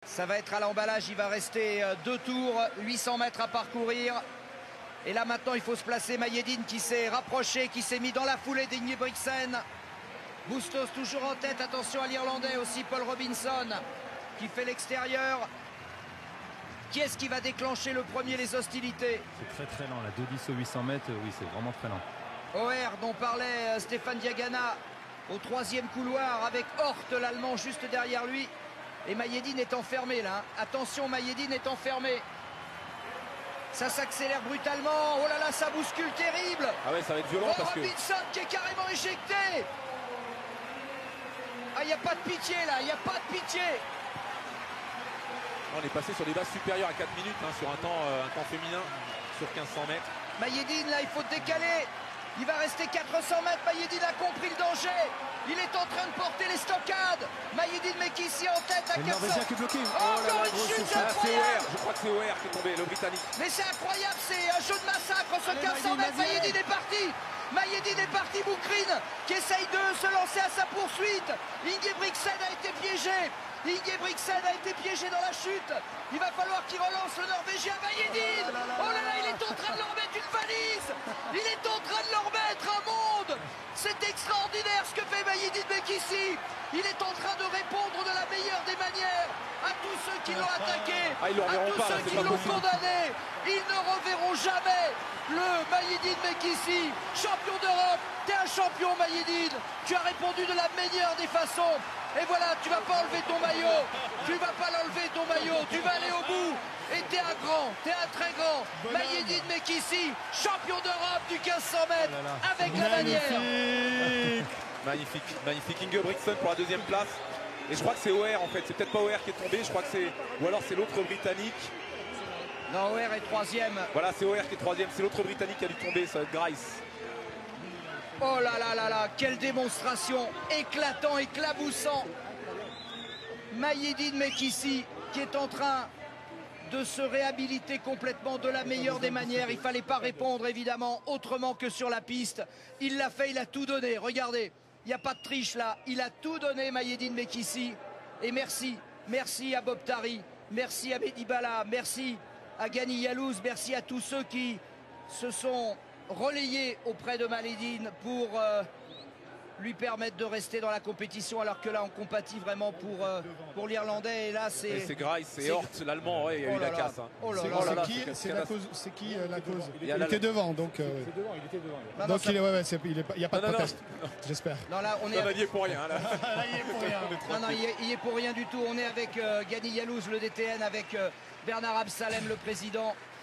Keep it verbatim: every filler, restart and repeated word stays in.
Ça va être à l'emballage, il va rester deux tours, huit cents mètres à parcourir. Et là maintenant il faut se placer. Mayedine qui s'est rapproché, qui s'est mis dans la foulée d'Ingebrigtsen. Bustos toujours en tête, attention à l'Irlandais aussi, Paul Robinson qui fait l'extérieur. Qui est-ce qui va déclencher le premier les hostilités? C'est très très lent, la deux dix au huit cents mètres, oui c'est vraiment très lent. O R dont parlait Stéphane Diagana au troisième couloir avec Hort l'Allemand juste derrière lui. Et Mayedine est enfermé là. Attention, Mayedine est enfermé. Ça s'accélère brutalement. Oh là là, ça bouscule terrible. Ah ouais, ça va être violent. Oh, parce que... Robinson qui est carrément éjecté. Ah, il n'y a pas de pitié là, il n'y a pas de pitié. On est passé sur des bases supérieures à quatre minutes hein, sur un temps, euh, un temps féminin sur quinze cents mètres. Mayedine là, il faut décaler. Il va rester quatre cents mètres. Mayedine a compris le danger. Il est en train de porter les stockades. Mayedine Mekhissi en tête à quatre cents. Qui est bloqué. Oh, oh là là, une chute incroyable. Je crois que c'est O R qui est tombé, le Britannique. Mais c'est incroyable, c'est un jeu de massacre ce quinze cents mètres. Mayedine est parti. Mayedine est parti. Boukrine qui essaye de se lancer à sa poursuite. Ingebrigtsen a été piégé. Ingebrigtsen a été piégé dans la chute. Il va falloir qu'il relance le Norvégien Mayedine. Oh là là, il est en train de leur mettre une valise. Il est en train de leur mettre un monde. C'est extraordinaire ce que fait Mayedine Mekhissi. Il est en train de répondre de la meilleure des manières à tous ceux qui l'ont attaqué, ah, à tous pas, ceux qui l'ont condamné. Ils ne reverront jamais le Mayedine Mekhissi, champion d'Europe. T'es un champion, Mayedine. Tu as répondu de la meilleure des façons. Et voilà, tu vas pas enlever ton maillot. Tu vas pas l'enlever ton maillot. Tu vas aller au bout. Et t'es un grand, t'es un très grand. Mayedine Mekhissi, champion d'Europe du quinze cents mètres, avec la manière. Magnifique, magnifique. Ingebrigtsen pour la deuxième place. Et je crois que c'est O R en fait. C'est peut-être pas O R qui est tombé. Je crois que c'est. Ou alors c'est l'autre Britannique. Non, O R est troisième. Voilà, c'est O R qui est troisième. C'est l'autre Britannique qui a dû tomber. Ça va être Grice. Oh là là là là, quelle démonstration, éclatant, éclaboussant. Mayedine Mekhissi qui est en train de se réhabiliter complètement de la meilleure des manières. Il ne fallait pas répondre évidemment autrement que sur la piste. Il l'a fait, il a tout donné. Regardez, il n'y a pas de triche là. Il a tout donné, Mayedine Mekhissi. Et merci, merci à Bob Tari, merci à Mehdi Bala, merci à Gani Yalouz, merci à tous ceux qui se sont relayé auprès de Mayedine pour euh, lui permettre de rester dans la compétition, alors que là on compatit vraiment pour, euh, pour l'Irlandais. Et là c'est c'est Grice, c'est Hort, l'Allemand, ouais, il y a oh eu la là casse. Hein. Oh là c'est là là qui, c'est la cause, c'est qui euh, la cause? Il, il, il était devant, donc. Euh... Il était devant, il était devant. Non, donc non, il est, ouais, ouais, c'est, il n'y a pas non, de non, proteste, j'espère. Non, là on est. Non, avec... il est pour rien. Là, là il est pour rien. Non, non, il est, il est pour rien du tout. On est avec euh, Gani Yalouz, le D T N, avec euh, Bernard Absalem, le président.